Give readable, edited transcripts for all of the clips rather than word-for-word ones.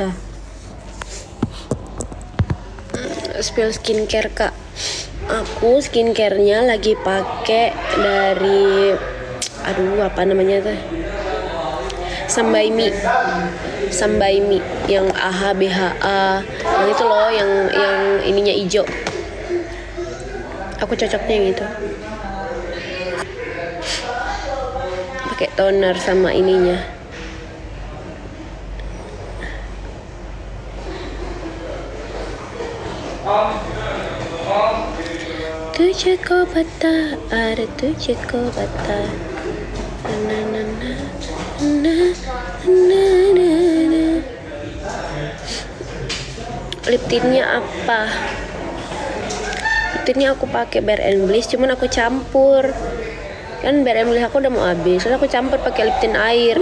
kita. Spill skincare kak. Aku skincarenya lagi pakai dari, aduh apa namanya tuh? Sambaimi yang AHA BHA, yang itu loh, yang ininya hijau. Aku cocoknya yang itu. Pakai toner sama ininya. Tujuhku bata, ada tujuhku bata. Na na na na na na na. Lip tintnya apa? Lip tintnya aku pakai Bare and Bliss, cuman aku campur. Kan Bare and Bliss aku udah mau habis, terus aku campur pakai lip tint air.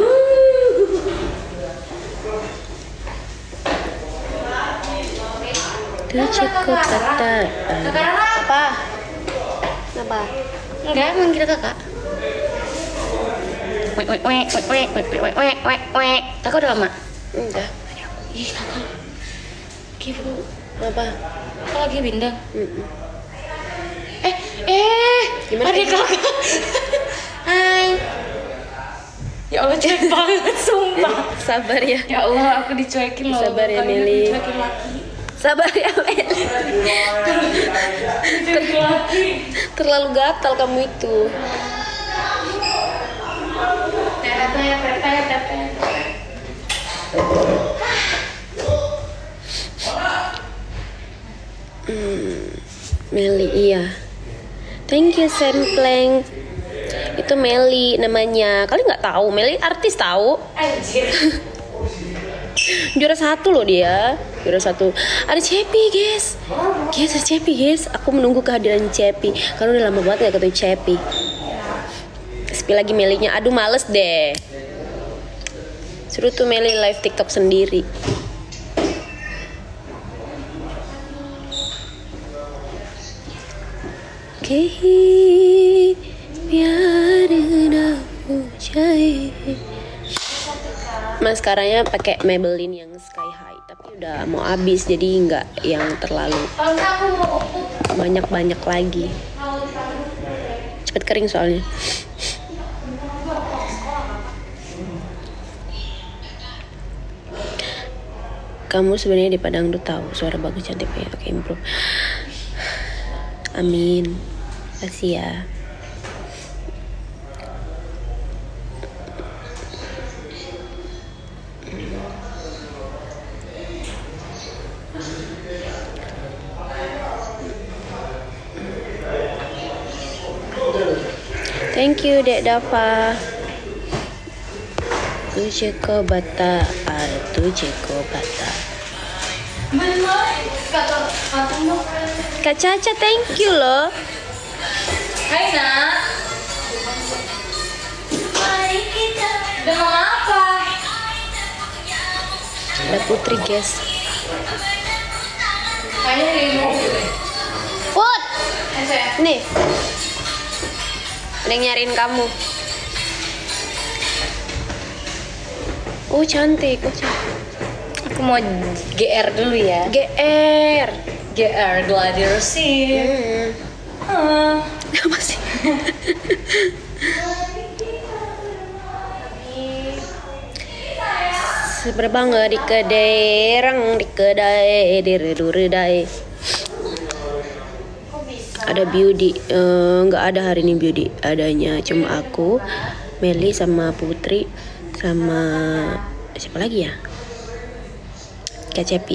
Tujuhku bata. Apa? Apa? Enggak, manggil kakak. Kakak udah lama? Enggak. Ih, kakak. Ibu. Apa? Kakak lagi bindang. Gimana adik ini? kakak. Hai. Ya Allah, cuek banget, sumpah. Sabar ya. Ya Allah, aku dicuekin loh. Sabar ya, Kali ini Meli. dicuekin laki. Sabar ya, Meli. Dicuekin laki. Terlalu gatal kamu itu. Meli, iya. Thank you Sempleng. Itu Meli namanya. Kalian nggak tahu? Meli artis tahu. Anjir. Juara 1 loh dia. Juara 1. Ada Cepi guys. Guys, ada Cepi guys. Aku menunggu kehadiran Cepi. Karena udah lama banget gak ketemu Cepi. Sepi lagi Melinya. Aduh males deh. Suruh tuh Meli live TikTok sendiri. Kehi biar aku jahit. Maskaranya pakai Maybelline yang Sky High, tapi udah mau habis jadi nggak yang terlalu banyak lagi. Cepet kering soalnya. Kamu sebenarnya di Padang tuh tahu suara bagus cantik ya. Oke, improve. Amin. Makasih ya. Thank you Dek Dava. Tujuhku bata, tujuhku bata. Kak Caca, thank you loh. Hai nak. Mari kita. Udah mau apa? Ada Putri guys. Kayaknya ribu. Put, nih. Ada yang nyariin kamu. Oh cantik, oh cantik. Aku mau GR dulu ya. GR Gladiresir. Apa sih? Seberbangga di kedai, rang di kedai, di redai. Ada Beauty, nggak ada hari ini Beauty. Adanya cuma aku, Meli sama Putri sama siapa lagi ya? Kak Cepi.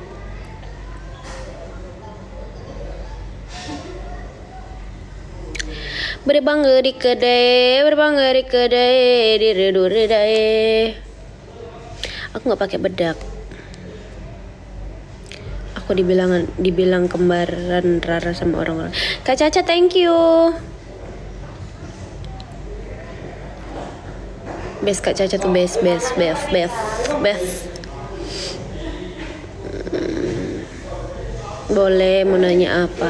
Berbangga di kedai, di redai. Aku nggak pakai bedak. Aku dibilang kembaran Rara sama orang-orang. Kak Caca, thank you. Best Kak Caca tuh best. Boleh mau nanya apa?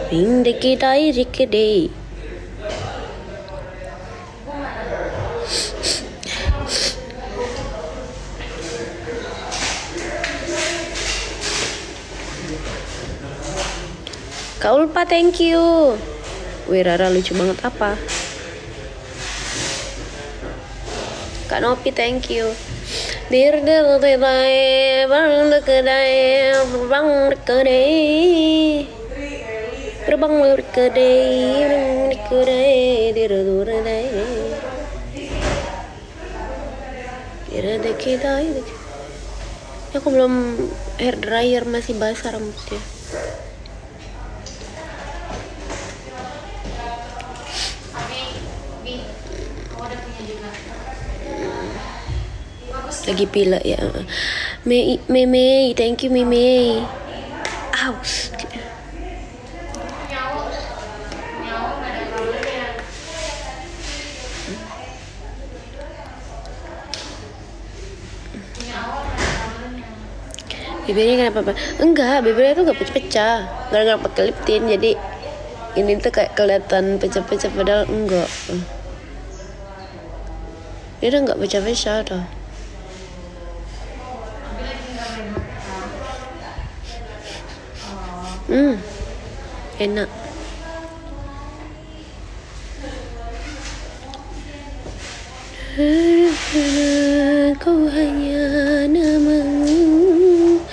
Ring deki dai riki dei. Kak Ulpa, thank you. Wih, Rara lucu banget apa? Kak Nopi, thank you. Dir del kedai, bang de kedai, bang de kedai, berbang de kedai, bang de kedai, dir de kedai, dir de kedai. Aku belum hair dryer, masih basah rambutnya. Lagi pilek ya. Mei, thank you Mei. Aw. Bibirnya kenapa? Enggak, bibirnya tuh gak pecah-pecah. Gara-gara pakai lip tint, jadi ini tuh kayak kelihatan pecah-pecah padahal enggak. Dia udah nggak pecah-pecah dah. Enak. Kau hanya namamu,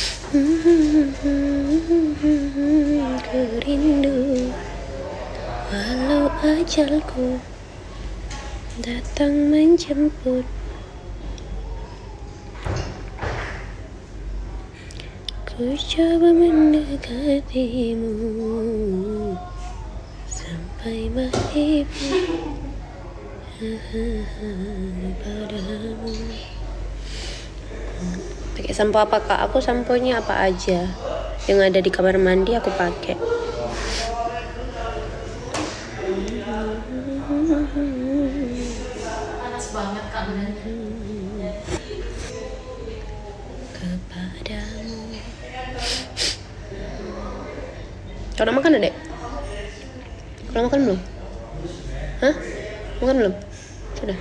kerindu walau ajalku datang menjemput. Ku coba mendekatimu sampai mati padamu. Pakai sampo apa Kak? Aku samponya apa aja yang ada di kamar mandi aku pakai. Panas banget Kak badannya. Kepadamu. Kau udah makan Dek? Kau makan belum? Hah? Makan belum? Sudah.